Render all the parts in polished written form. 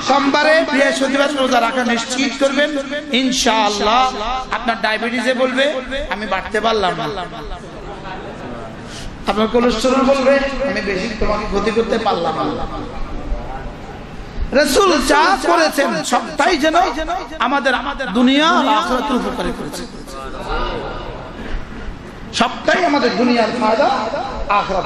সোমবারে বৃহস্পতিবার রোজা রাখা নিশ্চিত করবেন, ইনশাআল্লাহ আপনার ডায়াবেটিসে বলবে আমি বাড়তে পারলাম না, আপনার কোলেস্টেরল বলবে আমি বেশি তোমাকে ক্ষতি করতে পারলাম না। রাসূল যা করেছেন সবটাই যেন আমাদের দুনিয়া আর আখিরাতের উপকারে করেছে, সবটাই আমাদের দুনিয়ার ফায়দা আখিরাত।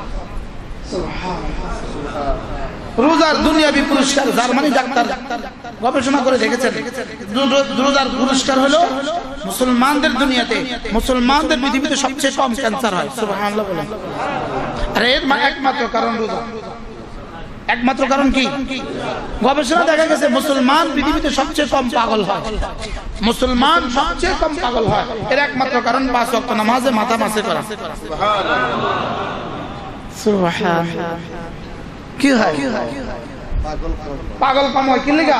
রোজার দুনিয়াবি পুরস্কার জার্মানি ডাক্তার গবেষণা করে দেখেছেন, রোজার পুরস্কার হলো মুসলমানদের দুনিয়াতে, মুসলমানদের পৃথিবীতে সবচেয়ে কম ক্যান্সার হয়। সুবহানাল্লাহ বলেন। আরে এর একমাত্র কারণ রোজা। একমাত্র কারণ কি? গবেষণা দেখা গেছে মুসলমান পৃথিবীতে সবচেয়ে কম পাগল হয়, মুসলমান সবচেয়ে কম পাগল হয়, এর একমাত্র কারণ 5 ওয়াক্ত নামাজে মাথা মাসে করা। সুবহানাল্লাহ। কি হয়? পাগল কম হয় কি লিগা?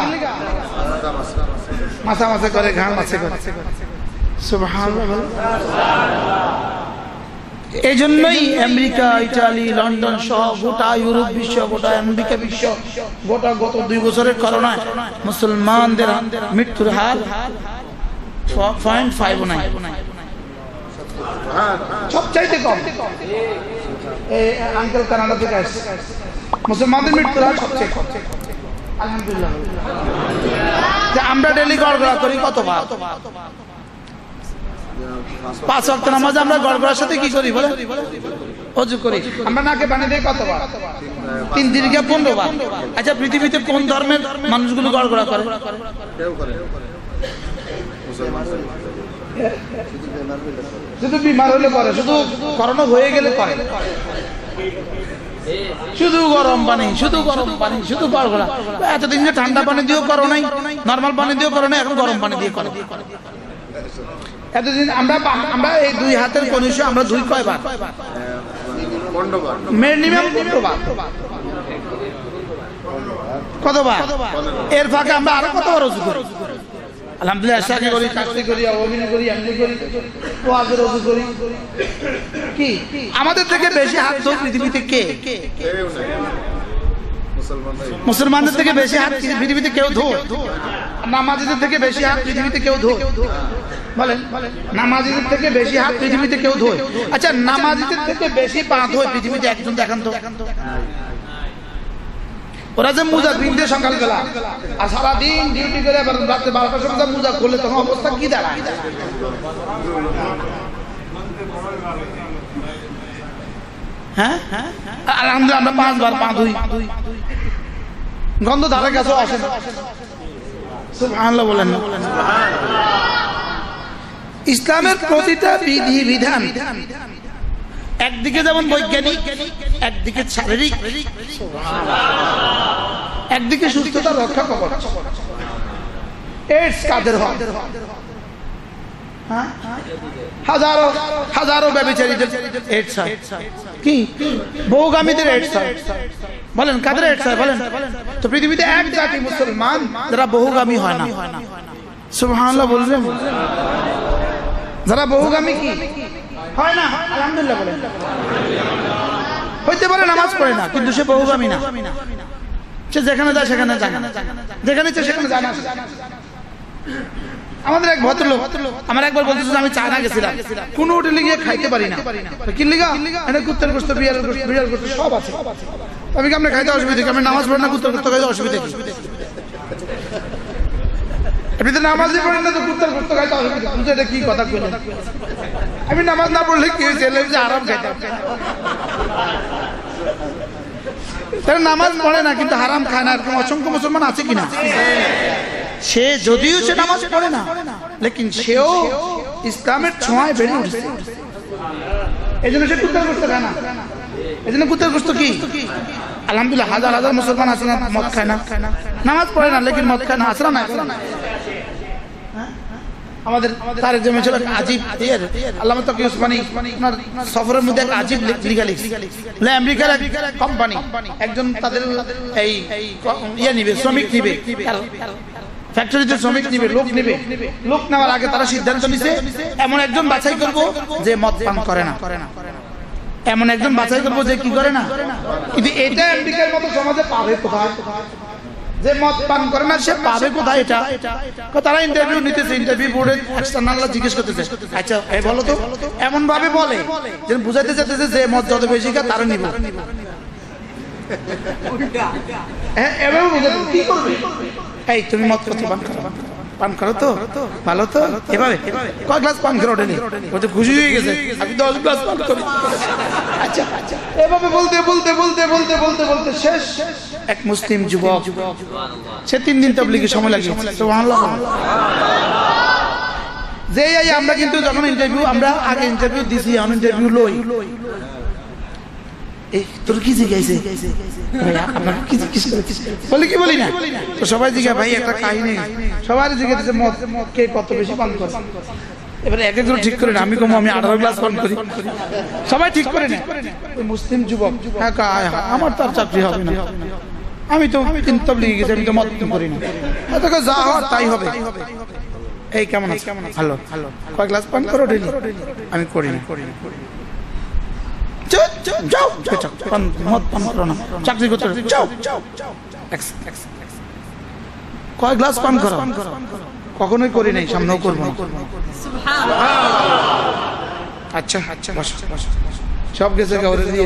মাথা মাসে করে, ঘাম মাসে করে। সুবহানাল্লাহ। এই জন্যই আমেরিকা, ইটালি, লন্ডন সহ গোটা ইউরোপ বিশ্ব, গোটা আমেরিকা বিশ্ব, গোটা গত 2 বছরের করোনায় মুসলমানদের মৃত্যুর হার 0.59, সবচাইতে কম। এই আঙ্কেল কানাডা থেকে আসছে, মুসলমানদের মৃত্যুর হার সবচেয়ে কম। আলহামদুলিল্লাহ। যে আমরা ডেইলি গড়গড়া করি কতবার? 5 ওয়াক্ত নামাজ আমরা গড়গড়ার সাথে কি করি বলে? ওযু করি। আমরা নাকে পানি দেই কতবার? 3 দিনকে 15 বার। আচ্ছা পৃথিবীতে কোন ধর্মের মানুষগুলো গড়গড়া করে? কেউ করে। শুধু বিমার হলে করে, শুধু করোনা হয়ে গেলে করে, শুধু গরম পানি, শুধু গরম পানি, শুধু গড়গড়া। এতদিন যে ঠান্ডা পানি দিয়েও করো নাই, নরমাল পানি দিয়েও করো নাই, এখন গরম পানি দিয়ে করো। এতদিন আমরা এই 2 হাতের কনিষ্ঠ আমরা ধুই কয়বার? মিনিমাম 15 বার। কতবার? এর ফাঁকে আমরা আরো কতবার ওযু করি? আলহামদুলিল্লাহ, শাকি করি, তাকবীর করি, অভিনয় করি, এমনি করি, ওয়াজের ওযু করি। কি আমাদের থেকে বেশি হাত ধোয় পৃথিবীতে কে? মুসলমানদের থেকে বেশি হাত পৃথিবীতে কেউ ধোয়? নামাজীদের থেকে বেশি হাত পৃথিবীতে কেউ ধোয়? বলেন, নামাজীদের থেকে বেশি হাত পৃথিবীতে কেউ ধোয়? আচ্ছা নামাজীদের থেকে বেশি পা ধোয় পৃথিবীতে একজন দেখান তো? ওরা যে মোজা পিনতে সকালবেলা আর সারাদিন ডিউটি করে রাত্রে 12টার সময় মোজা খুললে তখন অবস্থা কি দাঁড়ায়? হ্যাঁ, আলহামদুলিল্লাহ আমরা 5 বার পা ধুই, গন্ধ ধারে কাছে আসে না। সুবহানাল্লাহ বলেন না? ইসলামের প্রতিটা বিধি বিধান একদিকে যেমন বৈজ্ঞানিক, একদিকে শারীরিক, একদিকে সুস্থতা রক্ষা কবচ। এইডস কাদের হয়? হাজারো হাজারো ব্যভিচারীদের এইডস হয়। কি বহুগামীদের এইডস হয়? বলেন কাদের এইডস হয় বলেন? তো পৃথিবীতে এক জাতি মুসলমান যারা বহুগামী হয় না। সুবহানাল্লাহ বলবেন? যারা বহুগামী কি হয় না? আলহামদুলিল্লাহ বলেন। হইতে পারে নামাজ পড়ে না কিন্তু সে বহুগামী না, সে যেখানে যায় সেখানে যায় না, যেখানে ইচ্ছে সেখানে যায় না। আমাদের এক ভদ্রলোক আমার একবার বলতেছে আমি চায়না গেছিলাম, কোন হোটেলে গিয়ে খাইতে পারি না। কি লিগা? এটা কুত্তার গোশত, বিড়াল গোশত সব আছে। আমি কি আপনি খাইতে অসুবিধা কি? আমি নামাজ পড়ি না, কুত্তার গোশত খাইতে অসুবিধা কি? আপনি তো নামাজই পড়েন না তো কুত্তার গোশত খাইতে অসুবিধা? বুঝে এটা কি কথা বলেন? আমি নামাজ না পড়লে কি হয়েছে? আরাম খাইতে। তারা নামাজ পড়ে না কিন্তু হারাম খায় না, এরকম অসংখ্য মুসলমান আছে কিনা? সে যদিও সে নামাজ পড়ে না লেকিন সেও ইসলামের ছোঁয়ায় বেড়ে উঠছে, এই জন্য সে কুত্তার গোশত খায় না। এই জন্য কুত্তার গোশত কি? আলহামদুলিল্লাহ হাজার হাজার মুসলমান আছে না মদ খায় না, নামাজ পড়ে না লেকিন মদ খায় না, আসরা না? আমাদের তার একজন ছিল আজিব আল্লামা তকি উসমানী সফরের মধ্যে এক আজিব লিখা লিখছে, আমেরিকার কোম্পানি একজন তাদের এই ইয়ে নিবে, শ্রমিক নিবে, ফ্যাক্টরিতে শ্রমিক নিবে, লোক নিবে। লোক নেওয়ার আগে তারা সিদ্ধান্ত নিছে এমন একজন বাছাই করব যে মদ পান করে না, এমন একজন বাছাই করব যে কি করে না। কিন্তু এটা আমেরিকার মতো সমাজে পাবে কোথায়? যে মদ পান করে না সে পাবে কোথায় এটা? তারা ইন্টারভিউ নিতেছে, ইন্টারভিউ বোর্ডে এক্সটার্নালরা জিজ্ঞেস করতেছে, আচ্ছা এই বলো তো, এমন ভাবে বলে যে বুঝাইতে চাইতেছে যে মদ যত বেশি খায় তারা নিব। হ্যাঁ, এভাবে বুঝাতে কি করবে? এই তুমি মদ কত পান করো তো, ভালো তো, এভাবে কয় গ্লাস পান করে ওঠেনি, ও তো খুশি হয়ে গেছে, আমি 10 গ্লাস পান করি। আচ্ছা আচ্ছা, এভাবে বলতে বলতে বলতে বলতে বলতে বলতে শেষ এক মুসলিম যুবক, সে 3 দিন তাবলীগে সময় লাগিয়েছে। সুবহানাল্লাহ। যে আমরা কিন্তু যখন ইন্টারভিউ, আমরা আগে ইন্টারভিউ দিছি, এখন ইন্টারভিউ লই, এই তোর কি জিজ্ঞাসা বলি কি বলি না, তো সবাই জিজ্ঞাসা, ভাই একটা কাহিনী, সবাই জিজ্ঞাসা মদ কে কত বেশি পান করে। এবারে এক একজন ঠিক করে না, আমি কম, আমি 18 গ্লাস পান করি, সবাই ঠিক করে না। মুসলিম যুবক, আমার তার চাকরি হবে না, আমি তো তাবলীগে গেছি, আমি তো মদ করি না, যা হওয়ার তাই হবে। এই কেমন আছে? ভালো। কয় গ্লাস পান করো ডেইলি? আমি করি না। যাও মদ পান করো না, চাকরি করতে যাও। কয় গ্লাস পান করো? কখনোই করি নাই, সামনেও করবো না। আচ্ছা আচ্ছা, সব গেছে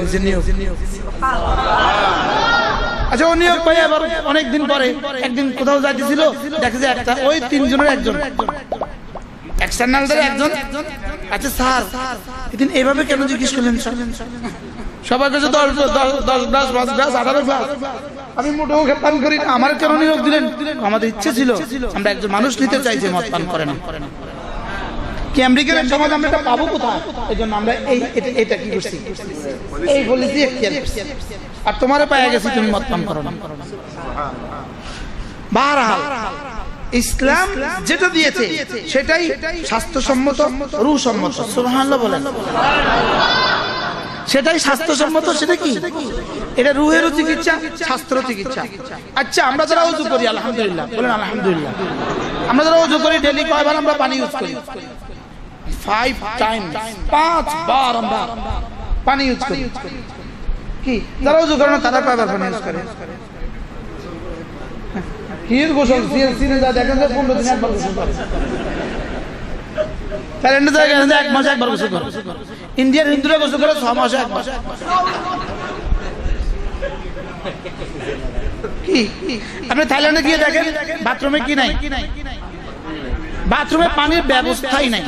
আচ্ছা, ও নিয়োগ পাই। আবার অনেকদিন পরে একদিন কোথাও যাইতেছিল, দেখে যে একটা ওই 3 জনের একজন এক্সটার্নালদের একজন, আচ্ছা স্যার এদিন এইভাবে কেন জিজ্ঞেস করলেন? সবার কাছে 10 গ্লাস 5 গ্লাস 18 গ্লাস, আমি মোটেও পান করি না, আমার কেন নিয়োগ দিলেন? আমাদের ইচ্ছে ছিল, আমরা একজন মানুষ নিতে চাই যে মদ পান করে না। কি আমেরিকার সমাজ আমরা এটা পাবো কোথায়? এই জন্য আমরা এটা কি করছি, এই বলেছি এখতিয়ার করছি, আর তোমারে পাইয়া গেছি তুমি মদ পান করো না। বারহাল ইসলাম যেটা দিয়েছে সেটাই স্বাস্থ্যসম্মত, রুহসম্মত। সুবহানাল্লাহ বলেন। সেটাই স্বাস্থ্যসম্মত। সেটা কি? এটা রুহেরও চিকিৎসা, স্বাস্থ্যের চিকিৎসা। আচ্ছা, আমরা যারা ওযু করি, আলহামদুলিল্লাহ বলেন আলহামদুলিল্লাহ, আমরা যারা ওযু করি ডেইলি কয়বার আমরা পানি ইউজ করি? 5 টাইমস, 5 বার আমরা পানি ইউজ করি। কি যারা ওযু করে না তারা কয়বার পানি ইউজ করে? হির গোসল সিনে যা দেখেন যে 15 দিনে একবার গোসল করে, ক্যালেন্ডার জায়গায় 1 মাসে একবার গোসল করে। ইন্ডিয়ার হিন্দুরা গোসল করে 6 মাসে একবার। কি আপনি থাইল্যান্ডে গিয়ে দেখেন বাথরুমে কি নাই? বাথরুমে পানির ব্যবস্থাই নাই।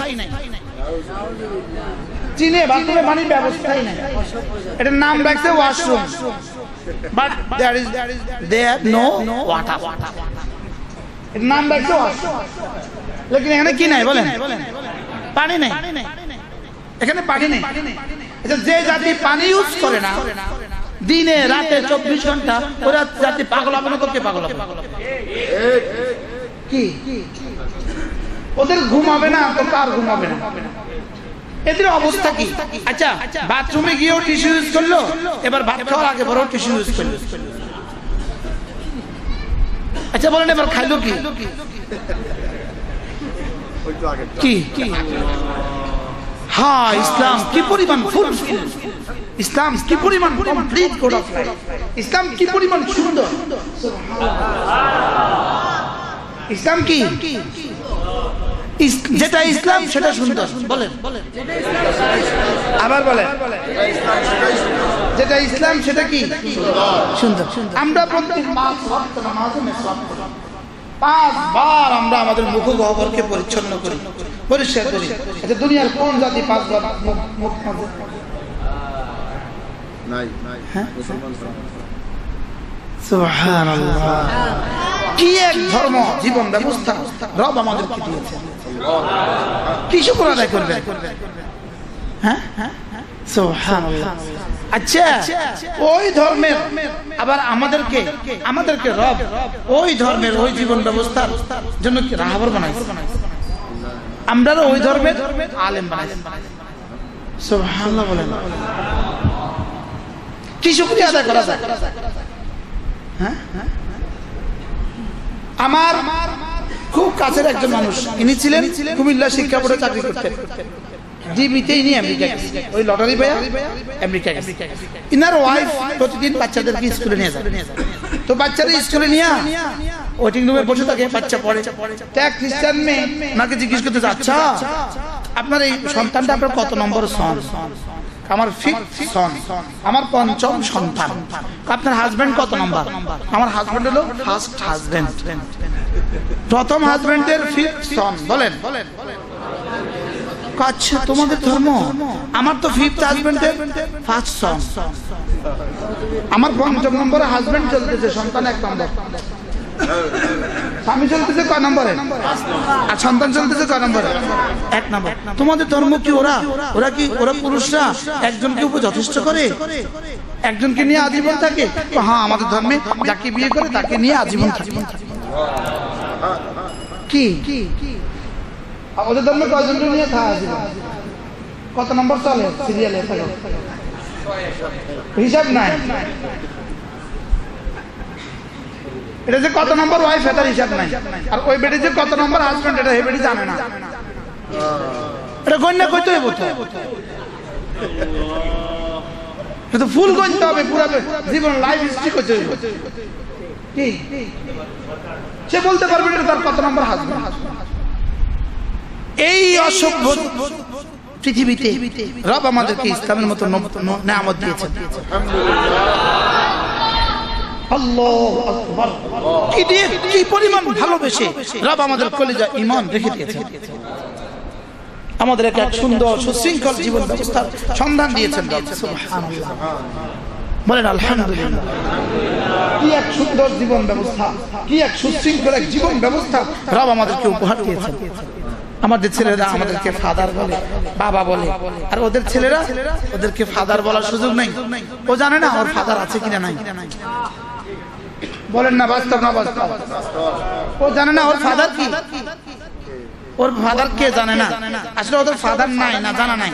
চীনে বাথরুমে পানির ব্যবস্থাই নাই, এটার নাম রাখছে washroom, but they have no water. এর নাম রাখছে ওয়াশরুম, লেকিন এখানে কি নাই বলেন? পানি নেই, এখানে পানি নেই। আচ্ছা, যে জাতি পানি ইউজ করে না দিনে রাতে 24 ঘন্টা, ওরা জাতি পাগল হবে না তো? কে পাগল হবে? কি ওদের ঘুমাবে না তো কার ঘুমাবে না? এদের অবস্থা কি? আচ্ছা, বাথরুমে গিয়েও টিস্যু ইউজ করলো, এবার ভাত খাওয়ার আগে বড় টিস্যু ইউজ করলো। আচ্ছা বলেন, এবার খাইলো কি? কি হ্যাঁ, ইসলাম কি পরিমাণ ফুলফিল, ইসলাম কি পরিমাণ complete code of life, Islam কি পরিমাণ সুন্দর। ইসলাম কি? যেটা ইসলাম সেটা সুন্দর। বলেন আবার বলেন, যেটা ইসলাম সেটা কি? সুন্দর। আমরা প্রত্যেক মাস 5 বার আমরা আমাদের মুখ গহ্বরকে পরিচ্ছন্ন করি, পরিষ্কার করি। আচ্ছা, দুনিয়ার কোন জাতি 5 বার মুখ মাজে? নাই। সুবহানাল্লাহ, কি এক ধর্ম জীবন ব্যবস্থা রব আমাদেরকে দিয়েছে। কি শুকর আদায় করবেন? হ্যাঁ, সুবহানাল্লাহ। আচ্ছা, ওই ধর্মের আবার আমাদেরকে রব ওই ধর্মের ওই জীবন ব্যবস্থার জন্য কি রাহবার বানাইছে? আমরা ওই ধর্মের আলেম বানাইছি। সুবহানাল্লাহ বলেন। কি শুকরিয়া আদায় করা যায়? হ্যাঁ, আমার খুব কাছের একজন মানুষ, ইনি ছিলেন কুমিল্লা শিক্ষা বোর্ডে চাকরি করতেন। জীবিতেই নিয়ে আমেরিকা গেছে, ওই লটারি পেয়ে আমেরিকা গেছে। ইনার ওয়াইফ প্রতিদিন বাচ্চাদেরকে স্কুলে নিয়ে যায়, তো বাচ্চারা স্কুলে নিয়ে ওয়েটিং রুমে বসে থাকে, বাচ্চা পড়ে। এক খ্রিস্টান মেয়ে ওনাকে জিজ্ঞেস করতে, আচ্ছা আপনার এই সন্তানটা আপনার কত নম্বর সন? আমার 5th সন, আমার 5ম সন্তান। আপনার হাজবেন্ড কত নম্বর? আমার হাজবেন্ড হলো ফার্স্ট হাজবেন্ড, প্রথম হাজবেন্ডের 5th সন। বলেন আচ্ছা তোমাদের ধর্ম, আমার তো 5th হাজবেন্ডের 1st সন, আমার 5ম নম্বরে হাজবেন্ড চলতেছে, সন্তান 1 নম্বর, স্বামী চলতেছে কয় নম্বরে, আর সন্তান চলতেছে কয় নম্বরে, 1 নম্বর। তোমাদের ধর্ম কি ওরা পুরুষরা একজনকে উপর যথেষ্ট করে, একজনকে নিয়ে আজীবন থাকে? হ্যাঁ, আমাদের ধর্মে যাকে বিয়ে করে তাকে নিয়ে আজীবন থাকে। কি ওদের ধর্মে কয়জনকে নিয়ে থাকে আজীবন? কত নম্বর চলে সিরিয়ালে? হিসাব নাই। এটা যে কত নম্বর ওয়াইফ এটার হিসাব নাই, আর ওই বেটি যে কত নম্বর হাজবেন্ড এটা এই বেটি জানে না। এটা গণ্য করতে হবে, এটা ফুল গণতে হবে, পুরো জীবন লাইফ হিস্ট্রি করতে হবে। কি সে বলতে পারবে না তার কত নম্বর হাজবেন্ড? এই অসভ্য পৃথিবীতে রব আমাদেরকে ইসলামের মতো নেয়ামত দিয়েছেন। আল্লাহু আকবার, কি পরিমাণ ভালোবেসে রব আমাদের কলিজা ঈমান রেখে দিয়েছেন, আমাদের এক সুন্দর সুশৃঙ্খল জীবন ব্যবস্থার সন্ধান দিয়েছেন রব। সুবহানাল্লাহ, বলেন আলহামদুলিল্লাহ। কি এক সুন্দর জীবন ব্যবস্থা, কি এক সুশৃঙ্খল এক জীবন ব্যবস্থা রব আমাদেরকে উপহার দিয়েছেন। আমাদের ছেলেরা আমাদেরকে ফাদার বলে, বাবা বলে, আর ওদের ছেলেরা ওদেরকে ফাদার বলার সুযোগ নেই। ও জানে না ওর ফাদার আছে কিনা নাই। বলেন না বাস্তব না বাস্তব? ও জানে না ওর ফাদার কি, ওর ফাদার কে জানে না। আসলে ওদের ফাদার নাই, না জানা নাই।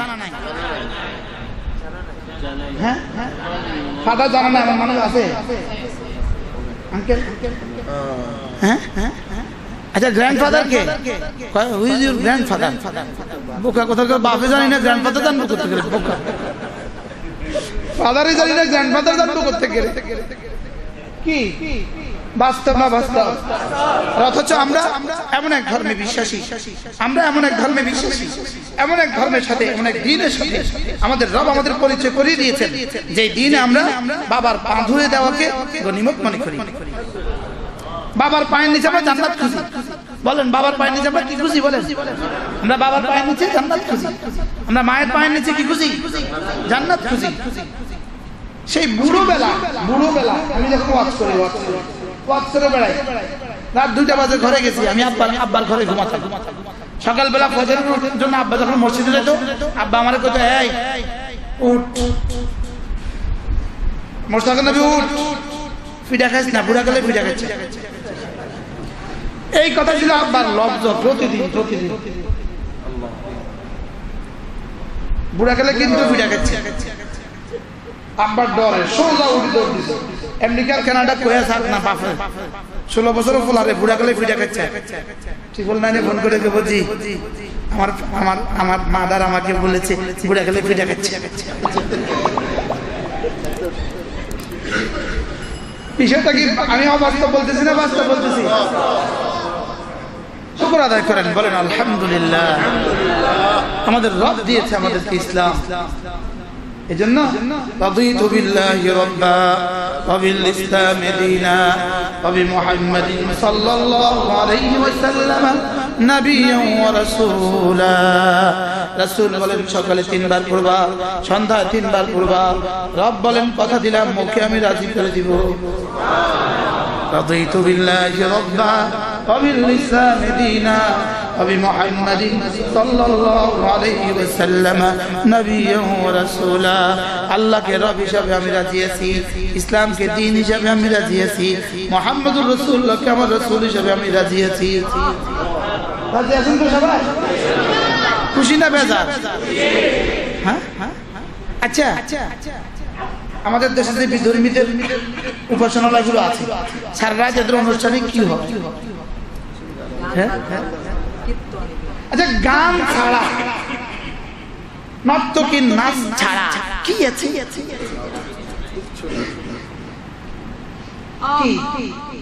হ্যাঁ, ফাদার জানা না এমন মানুষ আছে? আঙ্কেল, হ্যাঁ, আচ্ছা গ্র্যান্ডফাদার কে? Who is your grandfather? বোকা কথা, বাপে জানি না গ্র্যান্ডফাদার জানবো করতে গেলে, বোকা ফাদারই জানি না গ্র্যান্ডফাদার জানবো করতে গেলে। কি বাস্তব না বাস্তব? অথচ আমরা এমন এক ধর্মে বিশ্বাসী, আমরা এমন এক ধর্মে বিশ্বাসী, এমন এক ধর্মের সাথে, এমন এক দ্বীনের সাথে আমাদের রব আমাদের পরিচয় করিয়ে দিয়েছেন, যে দ্বীনে আমরা বাবার পা ধুয়ে দেওয়াকে গনিমত মনে করি। বাবার পায়ের নিচে আমরা জান্নাত খুঁজি। বলেন বাবার পায়ের নিচে আমরা কি খুঁজি? বলেন আমরা বাবার পায়ের নিচে জান্নাত খুঁজি, আমরা মায়ের পায়ের নিচে কি খুঁজি? জান্নাত খুঁজি। সেই বুড়ো বেলা আমি যখন ওয়াজ করে বেড়াই, রাত 2টা বাজে ঘরে গেছি, আমি আব্বার ঘরে ঘুমাতাম। সকালবেলা ফজরের জন্য আব্বা যখন মসজিদে যেত, আব্বা আমার কত, এই উঠ, মোশতাক নবী উঠ, ফিডা খাইস না, বুড়া গেলে ফিডা খাচ্ছে। এই কথা ছিল আব্বার লব্জ প্রতিদিন। বুড়া গেলে কিন্তু ফিডা খাচ্ছে। আব্বার ডরে সোজা উঠে দৌড় দিছে। আমেরিকার কানাডা কয়ে থাক না বাপে 16 বছর ফলারে বুড়া গেলে ফিডা খাচ্ছে। ঠিক বল না? ফোন করে বলছি আমার মাদার আমাকে বলেছে বুড়া গেলে ফিডা খাচ্ছে। বিষয়টা কি আমি অবাস্তব বলতেছি না বাস্তব বলতেছি? শুকর আদায় করেন, বলেন আলহামদুলিল্লাহ। আমাদের রব দিয়েছে আমাদেরকে ইসলাম, এজন্য রাদিতু বিল্লাহি রাব্বা ওয়া বিল ইসলামি দীনা ওয়া বিমুহাম্মাদিন সাল্লাল্লাহু আলাইহি ওয়াসাল্লাম নাবিয়্যান ওয়া রাসূলা। রাসূল বলেন সকালে 3 বার পড়বা, সন্ধ্যায় 3 বার পড়বা। রব বলেন কথা দিলাম মুখে আমি রাজি করে দিব। রাদিতু বিল্লাহি রাব্বা ওয়া বিল ইসলামি দীনা ওয়া বিমুহাম্মাদিন সাল্লাল্লাহু আলাইহি ওয়াসাল্লাম নাবিয়্যান ওয়া রাসূলা। আল্লাহকে রব হিসাবে আমি রাজি আছি, ইসলামকে দ্বীন হিসাবে আমি রাজি আছি, মুহাম্মদুর রাসূলুল্লাহকে আমার রাসূল হিসাবে আমি রাজি আছি। রাজি আছেন তো সবাই? খুশি না বেজার? হ্যাঁ, আচ্ছা আমাদের দেশে যে বিধর্মীদের উপাসনালয়গুলো আছে, সারা রাত এদের অনুষ্ঠানে কি হয়? আচ্ছা গান ছাড়া নর্তকীর নাচ ছাড়া কি আছে? কি